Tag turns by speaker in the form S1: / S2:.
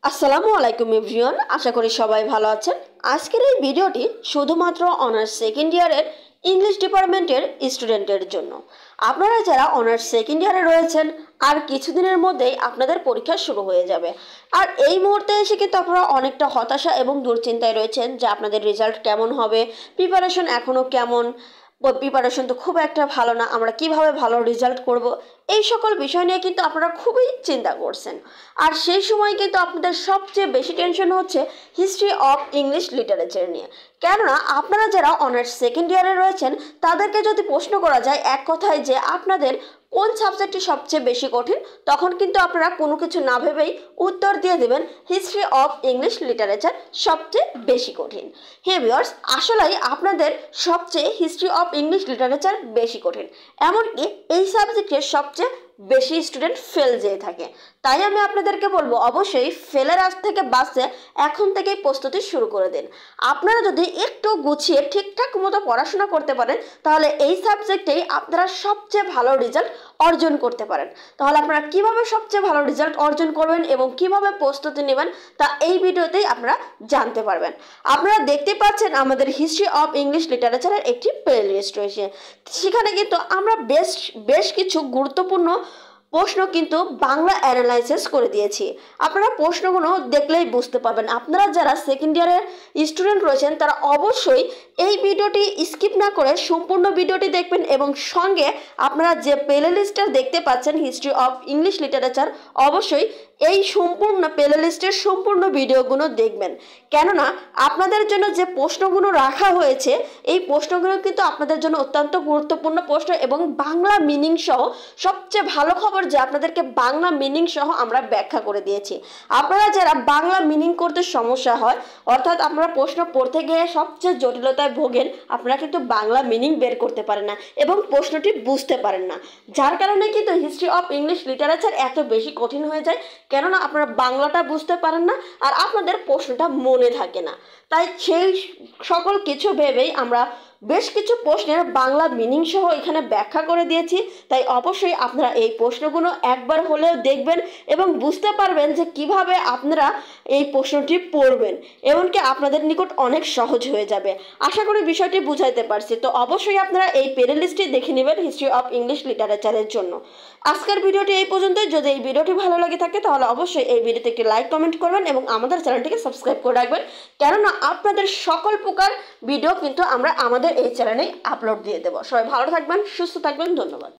S1: আসসালামু আলাইকুম এভরিওয়ান, আশা করি সবাই ভালো আছেন। আজকের এই ভিডিওটি শুধুমাত্র অনার্স সেকেন্ড ইয়ারের ইংলিশ ডিপার্টমেন্টের স্টুডেন্টের জন্য। আপনারা যারা অনার্স সেকেন্ড ইয়ারে রয়েছেন, আর কিছুদিনের মধ্যেই আপনাদের পরীক্ষা শুরু হয়ে যাবে। আর এই মুহূর্তে এসে কিন্তু আপনারা অনেকটা হতাশা এবং দুশ্চিন্তায় রয়েছেন যে আপনাদের রেজাল্ট কেমন হবে, প্রিপারেশন এখনও কেমন, প্রিপারেশন তো খুব একটা ভালো না, আমরা কিভাবে ভালো রেজাল্ট করব, এই সকল বিষয় নিয়ে কিন্তু আপনারা খুবই চিন্তা করছেন। আর সেই সময় কিন্তু আপনাদের সবচেয়ে বেশি টেনশন হচ্ছে হিস্ট্রি অফ ইংলিশ লিটারেচার নিয়ে। কেননা আপনারা যারা অনার্স সেকেন্ড ইয়ারে রয়েছেন তাদেরকে যদি প্রশ্ন করা যায় এক কথায় যে আপনাদের কোন সাবজেক্টটি সবচেয়ে বেশি কঠিন, তখন কিন্তু আপনারা কোনো কিছু না ভেবেই উত্তর দিয়ে দেবেন হিস্ট্রি অফ ইংলিশ লিটারেচার সবচেয়ে বেশি কঠিন। হ্যাঁ ভিউয়ার্স, আসলেই আপনাদের সবচেয়ে হিস্ট্রি অফ ইংলিশ লিটারেচার বেশি কঠিন, এমনকি এই সাবজেক্টের সবচেয়ে বেশি স্টুডেন্ট ফেল যেয়ে থাকে। তাই আমি আপনাদেরকে বলবো অবশ্যই ফেলের আজ থেকে বাঁচতে এখন থেকেই প্রস্তুতি শুরু করে দিন। আপনারা যদি একটু গুছিয়ে ঠিকঠাক মতো পড়াশোনা করতে পারেন তাহলে এই সাবজেক্টেই আপনারা সবচেয়ে ভালো রেজাল্ট অর্জন করতে পারেন। তাহলে আপনারা কিভাবে সবচেয়ে ভালো রেজাল্ট অর্জন করবেন এবং কিভাবে প্রস্তুতি নেবেন তা এই ভিডিওতেই আপনারা জানতে পারবেন। আপনারা দেখতে পাচ্ছেন আমাদের হিস্ট্রি অফ ইংলিশ লিটারেচারের একটি প্লে লিস্ট রয়েছে। সেখানে কিন্তু আমরা বেশ কিছু গুরুত্বপূর্ণ প্রশ্ন কিন্তু বাংলা অ্যানালাইসিস করে দিয়েছি। আপনারা প্রশ্নগুলো দেখলেই বুঝতে পারবেন। আপনারা যারা সেকেন্ড ইয়ারের স্টুডেন্ট রয়েছেন তারা অবশ্যই এই ভিডিওটি স্কিপ না করে সম্পূর্ণ ভিডিওটি দেখবেন এবং সঙ্গে আপনারা যে প্লে লিস্টটা দেখতে পাচ্ছেন হিস্ট্রি অফ ইংলিশ লিটারেচার, অবশ্যই এই সম্পূর্ণ প্লে লিস্টের সম্পূর্ণ ভিডিওগুলো দেখবেন। কেননা আপনাদের জন্য যে প্রশ্নগুলো রাখা হয়েছে এই প্রশ্নগুলো কিন্তু আপনাদের জন্য অত্যন্ত গুরুত্বপূর্ণ প্রশ্ন এবং বাংলা মিনিং সহ সবচেয়ে ভালো খবর যে আপনাদেরকে বাংলা মিনিং সহ আমরা ব্যাখ্যা করে দিয়েছি। আপনারা যারা বাংলা মিনিং করতে সমস্যা হয়, অর্থাৎ আপনারা প্রশ্ন পড়তে গিয়ে সবচেয়ে জটিলতায় ভোগেন, আপনারা কিন্তু বাংলা মিনিং বের করতে পারেন না এবং প্রশ্নটি বুঝতে পারেন না, যার কারণে কিন্তু হিস্ট্রি অফ ইংলিশ লিটারেচার এত বেশি কঠিন হয়ে যায়। কেননা আপনারা বাংলাটা বুঝতে পারেন না আর আপনাদের প্রশ্নটা মনে থাকে না। তাই সেই সকল কিছু ভেবেই আমরা বেশ কিছু প্রশ্নের বাংলা মিনিং সহ এখানে ব্যাখ্যা করে দিয়েছি। তাই অবশ্যই আপনারা এই প্রশ্নগুলো একবার হলেও দেখবেন এবং বুঝতে পারবেন যে কিভাবে আপনারা এই প্রশ্নটি পড়বেন, এমনকি আপনাদের নিকট অনেক সহজ হয়ে যাবে। আশা করি বিষয়টি বুঝাইতে পারছি। তো অবশ্যই আপনারা এই প্লে লিস্টটি দেখে নেবেন হিস্ট্রি অফ ইংলিশ লিটারেচারের জন্য। আজকের ভিডিওটি এই পর্যন্তই। যদি এই ভিডিওটি ভালো লাগে থাকে তাহলে অবশ্যই এই ভিডিওতে একটি লাইক কমেন্ট করবেন এবং আমাদের চ্যানেলটিকে সাবস্ক্রাইব করে রাখবেন। কেননা আপনাদের সকল প্রকার ভিডিও কিন্তু আমরা আমাদের এই চ্যানেলে আপলোড দিয়ে দেবো। সবাই ভালো থাকবেন, সুস্থ থাকবেন, ধন্যবাদ।